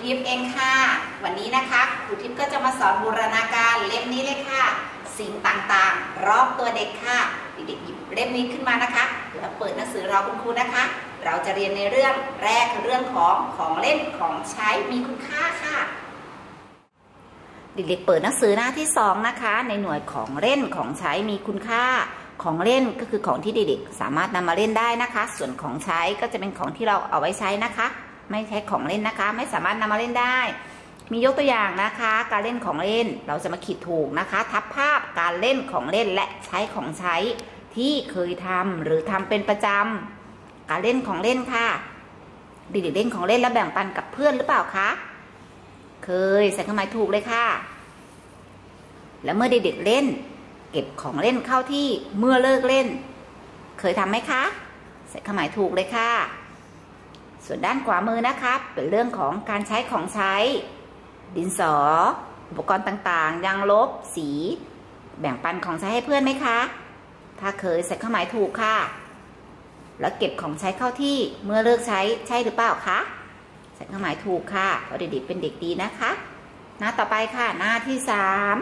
ทิพย์เองค่ะวันนี้นะคะครูทิพย์ก็จะมาสอนบูรณาการเล่มนี้เลยค่ะสิ่งต่างๆรอบตัวเด็กค่ะเด็กๆหยิบเล่มนี้ขึ้นมานะคะแล้วเปิดหนังสือรอคุณครูนะคะเราจะเรียนในเรื่องแรกคือเรื่องของเล่นของใช้มีคุณค่าค่ะเด็กๆเปิดหนังสือหน้าที่2นะคะในหน่วยของเล่นของใช้มีคุณค่าของเล่นก็คือของที่เด็กๆสามารถนำมาเล่นได้นะคะส่วนของใช้ก็จะเป็นของที่เราเอาไว้ใช้นะคะไม่ใช่ของเล่นนะคะไม่สามารถนำมาเล่นได้มียกตัวอย่างนะคะการเล่นของเล่นเราจะมาขีดถูกนะคะทับภาพการเล่นของเล่นและใช้ของใช้ที่เคยทำหรือทำเป็นประจำการเล่นของเล่นค่ะเด็กๆเล่นของเล่นแล้วแบ่งปันกับเพื่อนหรือเปล่าคะเคยใส่เครื่องหมายถูกเลยค่ะแล้วเมื่อเด็กๆเล่นเก็บของเล่นเข้าที่เมื่อเลิกเล่นเคยทำไหมคะใส่เครื่องหมายถูกเลยค่ะส่วนด้านขวามือนะคะเป็นเรื่องของการใช้ของใช้ดินสออุปกรณ์ต่างๆยางลบสีแบ่งปันของใช้ให้เพื่อนไหมคะถ้าเคยใส่เครื่องหมายถูกค่ะแล้วเก็บของใช้เข้าที่เมื่อเลิกใช้ใช่หรือเปล่าคะใส่เครื่องหมายถูกค่ะเพราะเด็กๆเป็นเด็กดีนะคะหน้าต่อไปค่ะหน้าที่3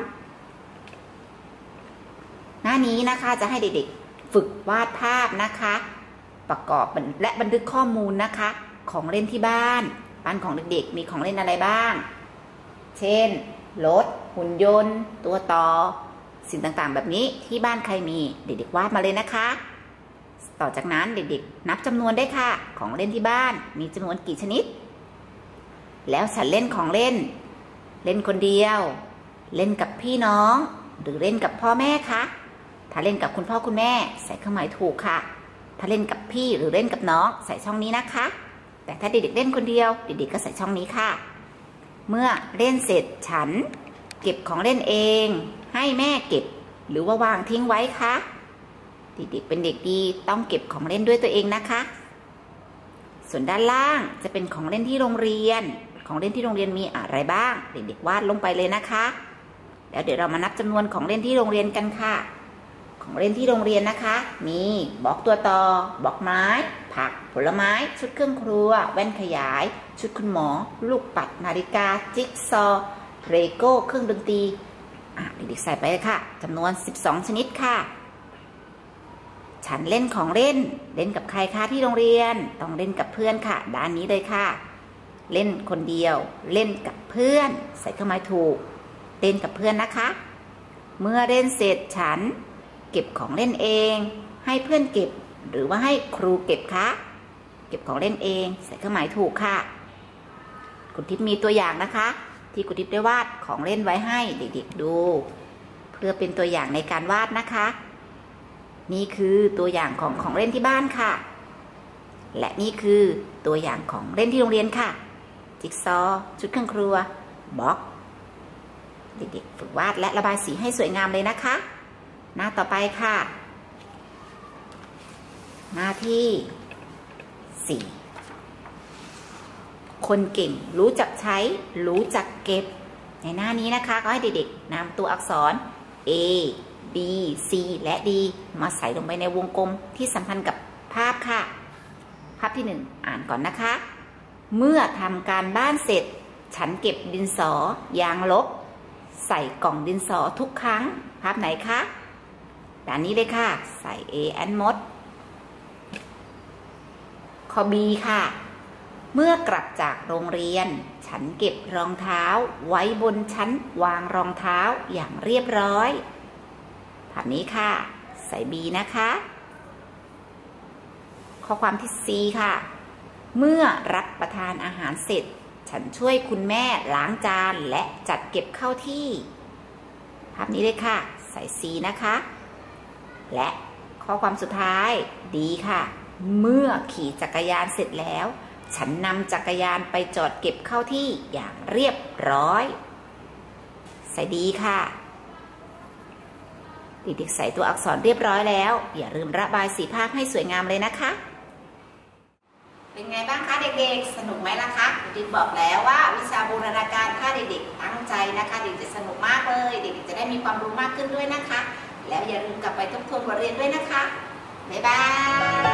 หน้านี้นะคะจะให้เด็กๆฝึกวาดภาพนะคะประกอบและบันทึกข้อมูลนะคะของเล่นที่บ้านของเด็กๆมีของเล่นอะไรบ้างเช่นรถหุ่นยนต์ตัวต่อสิ่งต่างๆแบบนี้ที่บ้านใครมีเด็กๆวาดมาเลยนะคะต่อจากนั้นเด็กๆนับจำนวนได้ค่ะของเล่นที่บ้านมีจำนวนกี่ชนิดแล้วฉันเล่นของเล่นเล่นคนเดียวเล่นกับพี่น้องหรือเล่นกับพ่อแม่คะถ้าเล่นกับคุณพ่อคุณแม่ใส่เครื่องหมายถูกค่ะถ้าเล่นกับพี่หรือเล่นกับน้องใส่ช่องนี้นะคะแต่ถ้าเด็กๆเล่นคนเดียวเด็กๆก็ใส่ช่องนี้ค่ะเมื่อเล่นเสร็จฉันเก็บของเล่นเองให้แม่เก็บหรือว่าวางทิ้งไว้คะเด็กๆเป็นเด็กดีต้องเก็บของเล่นด้วยตัวเองนะคะส่วนด้านล่างจะเป็นของเล่นที่โรงเรียนของเล่นที่โรงเรียนมีอะไรบ้างเด็กๆวาดลงไปเลยนะคะแล้วเดี๋ยวเรามานับจำนวนของเล่นที่โรงเรียนกันค่ะของเล่นที่โรงเรียนนะคะมีบล็อกตัวต่อบล็อกไม้ผักผลไม้ชุดเครื่องครัวแว่นขยายชุดคุณหมอลูกปัดนาฬิกาจิ๊กซอว์เลโก้เครื่องดนตรีเด็กๆใส่ไปเลยค่ะจำนวน12ชนิดค่ะฉันเล่นของเล่นเล่นกับใครคะที่โรงเรียนต้องเล่นกับเพื่อนค่ะด้านนี้เลยค่ะเล่นคนเดียวเล่นกับเพื่อนใส่เครื่องหมายถูกเล่นกับเพื่อนนะคะเมื่อเล่นเสร็จฉันเก็บของเล่นเองให้เพื่อนเก็บหรือว่าให้ครูเก็บคะเก็บของเล่นเองใส่เครื่องหมายถูกค่ะครูทิพย์มีตัวอย่างนะคะที่ครูทิพย์ได้วาดของเล่นไว้ให้เด็กๆดูเพื่อเป็นตัวอย่างในการวาดนะคะนี่คือตัวอย่างของเล่นที่บ้านค่ะและนี่คือตัวอย่างของเล่นที่โรงเรียนค่ะจิ๊กซอว์ชุดเครื่องครัวบล็อกเด็กๆฝึกวาดและระบายสีให้สวยงามเลยนะคะหน้าต่อไปค่ะหน้าที่4คนเก่งรู้จักใช้รู้จักเก็บในหน้านี้นะคะก็ให้เด็กๆนำตัวอักษร A B C และ D มาใส่ลงไปในวงกลมที่สัมพันธ์กับภาพค่ะภาพที่1อ่านก่อนนะคะเมื่อทำการบ้านเสร็จฉันเก็บดินสอยางลบใส่กล่องดินสอทุกครั้งภาพไหนคะด้านนี้เลยค่ะใส่ A and มดข้อ B ค่ะเมื่อกลับจากโรงเรียนฉันเก็บรองเท้าไว้บนชั้นวางรองเท้าอย่างเรียบร้อยภาพนี้ค่ะใส่ B นะคะข้อความที่ C ค่ะเมื่อรับประทานอาหารเสร็จฉันช่วยคุณแม่ล้างจานและจัดเก็บเข้าที่ภาพนี้เลยค่ะใส่ C นะคะและข้อความสุดท้ายดีค่ะเมื่อขี่จักรยานเสร็จแล้วฉันนำจักรยานไปจอดเก็บเข้าที่อย่างเรียบร้อยใส่ดีค่ะเด็กๆใส่ตัวอักษรเรียบร้อยแล้วอย่าลืมระบายสีภาพให้สวยงามเลยนะคะเป็นไงบ้างคะเด็กๆสนุกไหมล่ะคะดิบอกแล้วว่าวิชาบูรณาการถ้าเด็กๆตั้งใจนะคะเด็กจะสนุกมากเลยเด็กๆจะได้มีความรู้มากขึ้นด้วยนะคะแล้วอย่าลืมกลับไปทบทวนบทเรียนด้วยนะคะบ๊ายบาย